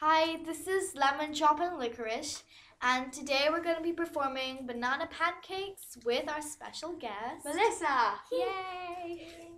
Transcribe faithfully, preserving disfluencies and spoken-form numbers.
Hi, this is Lemondrop and Liquorice, and today we're going to be performing banana pancakes with our special guest, Melissa! Yay!